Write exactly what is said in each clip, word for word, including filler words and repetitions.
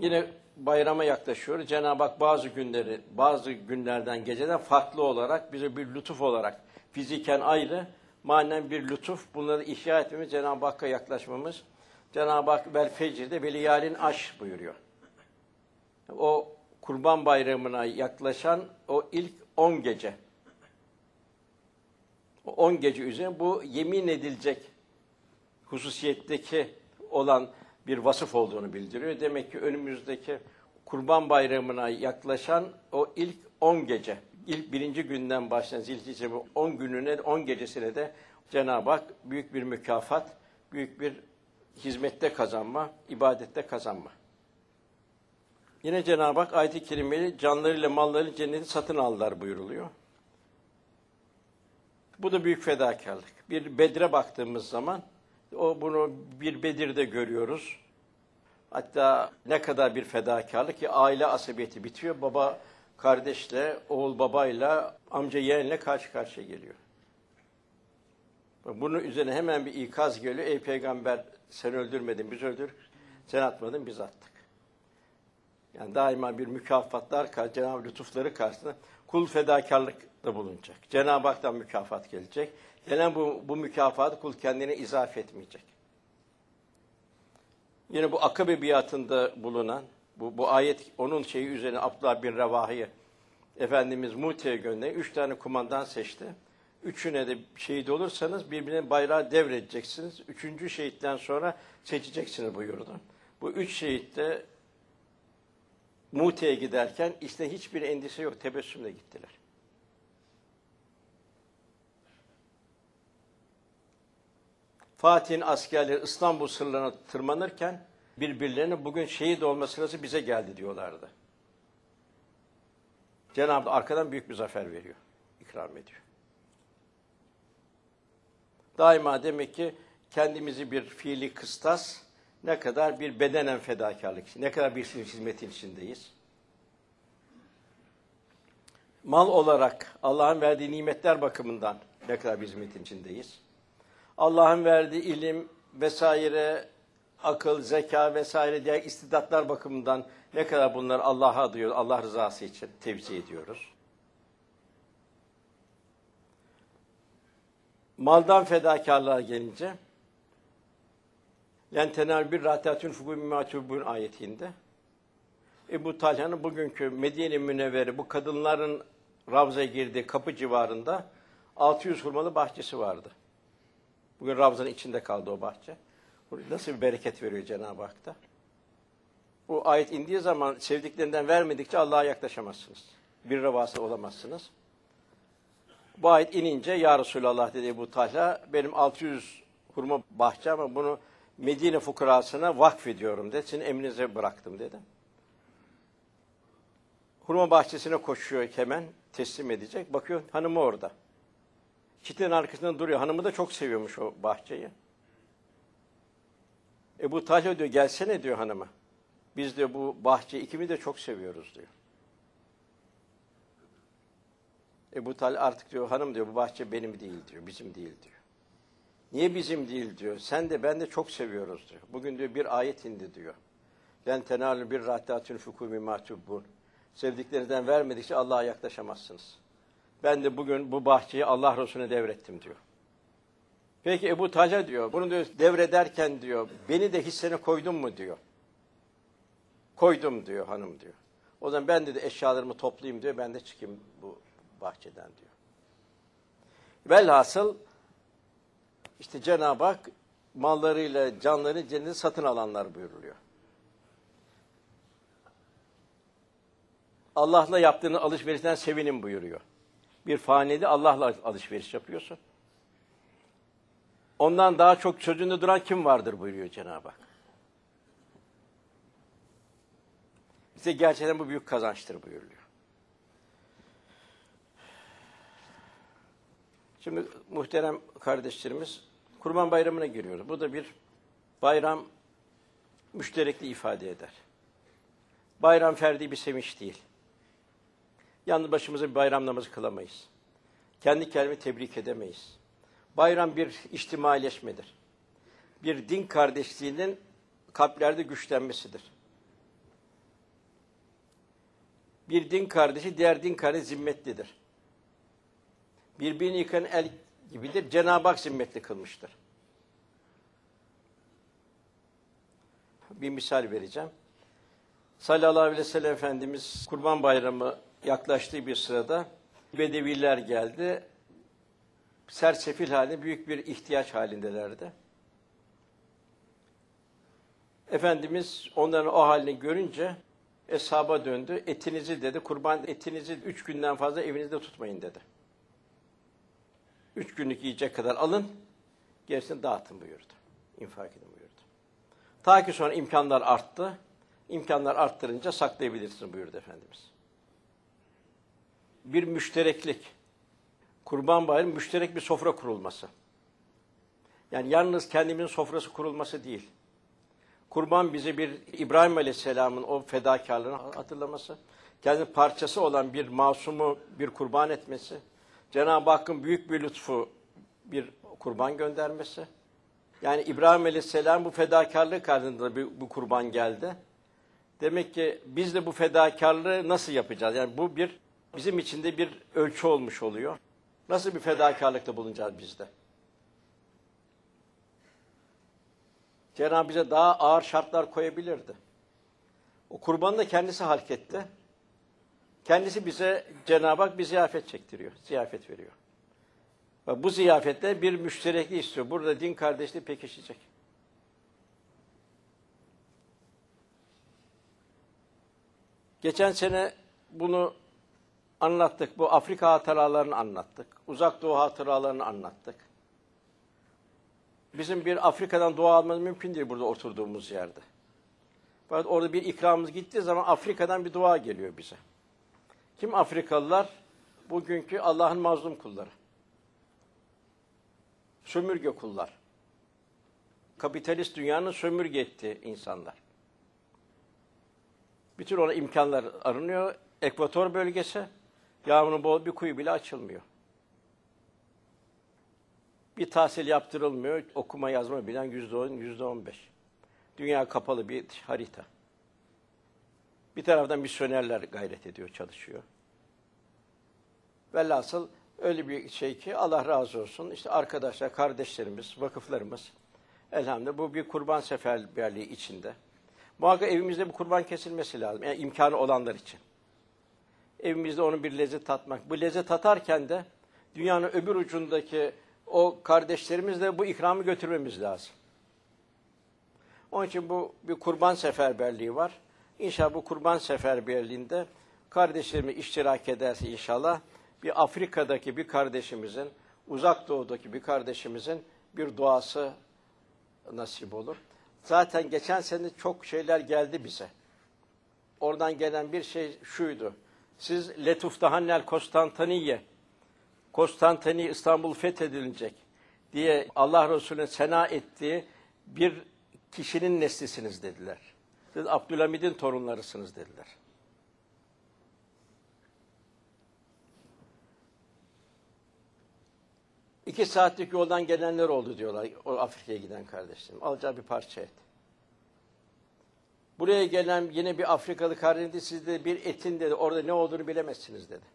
Yine bayrama yaklaşıyoruz. Cenab-ı Hak bazı günleri, bazı günlerden, geceden farklı olarak bize bir lütuf olarak, fiziken ayrı, manen bir lütuf, bunları ihya etmemiz, Cenab-ı Hakk'a yaklaşmamız. Cenab-ı Hak vel fecr'de ve liyalin aşr buyuruyor. O Kurban Bayramı'na yaklaşan o ilk on gece, o on gece üzerine bu yemin edilecek hususiyetteki olan bir vasıf olduğunu bildiriyor. Demek ki önümüzdeki Kurban Bayramı'na yaklaşan o ilk on gece, ilk birinci günden başlayan Zilhicce'nin on gününe, on gecesine de Cenab-ı Hak büyük bir mükafat, büyük bir hizmette kazanma, ibadette kazanma. Yine Cenab-ı Hak ayet-i kerimeli canlarıyla mallarıyla cenneti satın aldılar buyuruluyor. Bu da büyük fedakarlık. Bir Bedir'e baktığımız zaman o bunu bir Bedir'de görüyoruz. Hatta ne kadar bir fedakarlık ki aile asabiyeti bitiyor. Baba kardeşle, oğul babayla, amca yeğenle karşı karşıya geliyor. Bunun üzerine hemen bir ikaz geliyor. Ey peygamber sen öldürmedin, biz öldürdük. Sen atmadın, biz attık. Yani daima bir mükafatlar, Cenab-ı lütufları karşısında kul fedakarlıkta bulunacak. Cenab-ı Hak'tan mükafat gelecek. Gelen bu, bu mükafatı kul kendine izafe etmeyecek. Yine bu Akabe biatında bulunan, bu, bu ayet onun şeyi üzerine Abdullah bin Revahi'ye Efendimiz Mute'ye gönderdi. Üç tane kumandan seçti. Üçüne de şehit olursanız birbirine bayrağı devredeceksiniz. Üçüncü şehitten sonra seçeceksiniz buyurdu. Bu üç şehit de Mute'ye giderken işte hiçbir endişe yok, tebessümle gittiler. Fatih'in askerleri İstanbul sırlarına tırmanırken birbirlerine bugün şehit olma sırası bize geldi diyorlardı. Cenab-ı Hak arkadan büyük bir zafer veriyor, ikram ediyor. Daima demek ki kendimizi bir fiili kıstas, ne kadar bir bedenen fedakarlık, ne kadar bir hizmetin içindeyiz. Mal olarak Allah'ın verdiği nimetler bakımından ne kadar bir hizmetin içindeyiz. Allah'ın verdiği ilim vesaire, akıl, zeka vesaire diğer istidatlar bakımından ne kadar bunları Allah'a adıyoruz, Allah rızası için tevzi ediyoruz. Maldan fedakarlığa gelince "Len tenâlu birra hattâ tunfiqû mimmâ tuhibbûn" ayetinde Ebu Talha'nın bugünkü Medine-i Münevvere bu kadınların Ravza'ya girdiği kapı civarında altı yüz hurmalı bahçesi vardı. Bugün Ravza'nın içinde kaldı o bahçe. Nasıl bir bereket veriyor Cenab-ı Hak'ta? Bu ayet indiği zaman sevdiklerinden vermedikçe Allah'a yaklaşamazsınız. Bir revası olamazsınız. Bu ayet inince ya Resulallah dedi Ebu Talha, benim altı yüz hurma bahçe ama bunu Medine fukarasına vakfediyorum dedi. Sizin emrinize bıraktım dedi. Hurma bahçesine koşuyor hemen, teslim edecek. Bakıyor hanımı orada. Çitin arkasında duruyor. Hanımı da çok seviyormuş o bahçeyi. Ebu Talha diyor, gelsene diyor hanıma. Biz de bu bahçeyi ikimiz de çok seviyoruz diyor. Ebu Talha artık diyor, hanım diyor, bu bahçe benim değil diyor, bizim değil diyor. Niye bizim değil diyor, sen de ben de çok seviyoruz diyor. Bugün diyor bir ayet indi diyor. "Len tenâlu birra hattâ tunfiqû mimmâ tuhibbûn." Sevdiklerinizden vermedikçe Allah'a yaklaşamazsınız. Ben de bugün bu bahçeyi Allah Resulüne devrettim diyor. Peki Ebu Talha diyor, bunu diyor devrederken diyor, beni de hissene koydun mu diyor. Koydum diyor hanım diyor. O zaman ben de, de eşyalarımı toplayayım diyor, ben de çıkayım bu bahçeden diyor. Velhasıl işte Cenab-ı Hak mallarıyla canlarını cenneti satın alanlar buyuruluyor. Allah'la yaptığını alışverişten sevinin buyuruyor. Bir fanide Allah'la alışveriş yapıyorsun. Ondan daha çok sözünde duran kim vardır buyuruyor Cenab-ı Hak. Bize gerçekten bu büyük kazançtır buyuruluyor. Şimdi muhterem kardeşlerimiz, Kurban Bayramı'na giriyoruz. Bu da bir bayram, müşterekliği ifade eder. Bayram ferdi bir sevinç değil. Yalnız başımıza bir bayram namazı kılamayız. Kendi kendimizi tebrik edemeyiz. Bayram bir içtimaileşmedir. Bir din kardeşliğinin kalplerde güçlenmesidir. Bir din kardeşi diğer din kardeşi zimmetlidir. Birbirini yıkan el gibidir. Cenab-ı Hak zimmetli kılmıştır. Bir misal vereceğim. Sallallahu aleyhi ve sellem Efendimiz Kurban Bayramı yaklaştığı bir sırada Bedeviler geldi. Sersefil halinde büyük bir ihtiyaç halindelerdi. Efendimiz onların o halini görünce eshaba döndü. Etinizi dedi, kurban etinizi üç günden fazla evinizde tutmayın dedi. Üç günlük yiyecek kadar alın, gerisini dağıtın buyurdu. İnfak edin buyurdu. Ta ki sonra imkanlar arttı. İmkanlar arttırınca saklayabilirsin buyurdu Efendimiz. Bir müştereklik. Kurban Bayramı müşterek bir sofra kurulması. Yani yalnız kendimizin sofrası kurulması değil. Kurban bize bir İbrahim Aleyhisselam'ın o fedakarlığını hatırlaması, kendi parçası olan bir masumu bir kurban etmesi, Cenab-ı Hakk'ın büyük bir lütfu bir kurban göndermesi. Yani İbrahim Aleyhisselam bu fedakarlığı karşılığında bir, bu kurban geldi. Demek ki biz de bu fedakarlığı nasıl yapacağız? Yani bu bir bizim için de bir ölçü olmuş oluyor. Nasıl bir fedakarlıkta bulunacağız biz de? Cenab-ı bize daha ağır şartlar koyabilirdi. O kurbanı da kendisi halk etti. Kendisi bize, Cenab-ı Hak bir ziyafet çektiriyor, ziyafet veriyor. Ve bu ziyafette bir müşterekliği istiyor. Burada din kardeşliği pekişecek. Geçen sene bunu anlattık. Bu Afrika hatıralarını anlattık. Uzak Doğu hatıralarını anlattık. Bizim bir Afrika'dan dua almamız mümkün değil burada oturduğumuz yerde. Fakat orada bir ikramımız gittiği zaman Afrika'dan bir dua geliyor bize. Kim Afrikalılar? Bugünkü Allah'ın mazlum kulları. Sömürge kullar. Kapitalist dünyanın sömürge ettiği insanlar. Bütün ona imkanlar arınıyor. Ekvator bölgesi, yağmurun bol bir kuyu bile açılmıyor. Bir tahsil yaptırılmıyor, okuma yazma bilen yüzde on, yüzde on beş. Dünya kapalı bir harita. Bir taraftan misyonerler gayret ediyor, çalışıyor. Velhasıl öyle bir şey ki Allah razı olsun. İşte arkadaşlar, kardeşlerimiz, vakıflarımız, elhamdülillah bu bir kurban seferberliği içinde. Muhakkak evimizde bir kurban kesilmesi lazım. Yani imkanı olanlar için. Evimizde onun bir lezzet tatmak. Bu lezzet tatarken de dünyanın öbür ucundaki o kardeşlerimizle bu ikramı götürmemiz lazım. Onun için bu bir kurban seferberliği var. İnşallah bu kurban seferberliğinde kardeşlerimiz iştirak ederse inşallah bir Afrika'daki bir kardeşimizin, Uzak Doğu'daki bir kardeşimizin bir duası nasip olur. Zaten geçen sene çok şeyler geldi bize. Oradan gelen bir şey şuydu. Siz Letuftahannel Konstantiniye, Konstantiniye İstanbul fethedilecek diye Allah Resulü'nün sena ettiği bir kişinin neslisiniz dediler. Siz Abdülhamid'in torunlarısınız dediler. İki saatlik yoldan gelenler oldu diyorlar o Afrika'ya giden kardeşlerim. Alacağı bir parça et. Buraya gelen yine bir Afrikalı kardeşim siz de bir etin dedi, orada ne olduğunu bilemezsiniz dedi.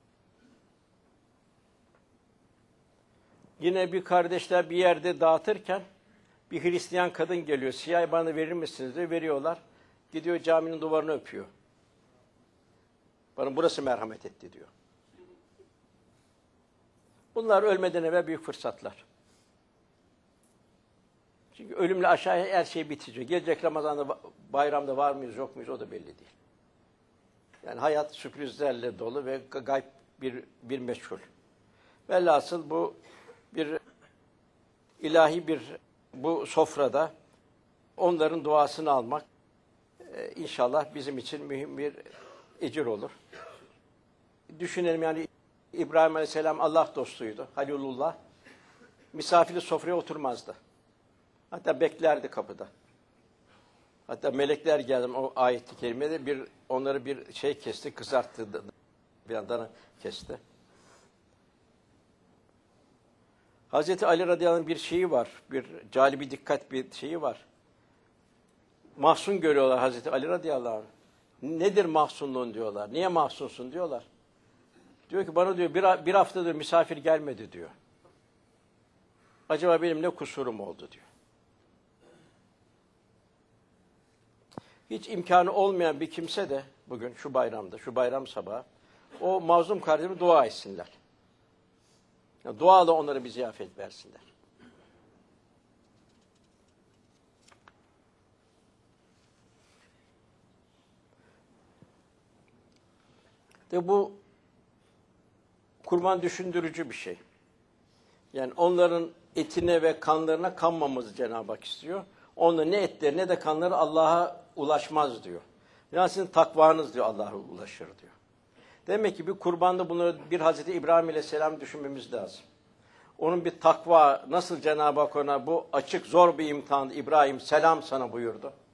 Yine bir kardeşler bir yerde dağıtırken bir Hristiyan kadın geliyor. Siyah bana verir misiniz diye veriyorlar. Gidiyor caminin duvarını öpüyor. Bana burası merhamet etti diyor. Bunlar ölmeden evvel büyük fırsatlar. Çünkü ölümle aşağıya her şey bitecek. Gelecek Ramazan'da, bayramda var mıyız yok muyuz o da belli değil. Yani hayat sürprizlerle dolu ve gayb bir, bir meçhul. Velhasıl bu bir ilahi bir bu sofrada onların duasını almak e, inşallah bizim için mühim bir ecir olur. Düşünelim yani İbrahim Aleyhisselam Allah dostuydu, Halilullah. Misafiri sofraya oturmazdı. Hatta beklerdi kapıda. Hatta melekler geldi o ayet-i kerimede bir onları bir şey kesti, kızarttı, bir yandan kesti. Hazreti Ali radıyallahu anh bir şeyi var, bir calibi dikkat bir şeyi var. Mahzun görüyorlar Hazreti Ali radıyallahu anh. Nedir mahzunluğun diyorlar. Niye mahzunsun diyorlar. Diyor ki bana diyor bir, bir haftadır misafir gelmedi diyor. Acaba benim ne kusurum oldu diyor. Hiç imkanı olmayan bir kimse de bugün şu bayramda, şu bayram sabahı o mazlum kardeşime dua etsinler. Yani duayla onlara bir ziyafet versinler. De bu kurban düşündürücü bir şey. Yani onların etine ve kanlarına kanmamızı Cenab-ı Hak istiyor. Onların ne etleri ne de kanları Allah'a ulaşmaz diyor. Yani sizin takvanız diyor Allah'a ulaşır diyor. Demek ki bir kurbanda bunları bir Hazreti İbrahim Aleyhisselam düşünmemiz lazım. Onun bir takva nasıl Cenab-ı Hak ona bu açık zor bir imtihan İbrahim selam sana buyurdu.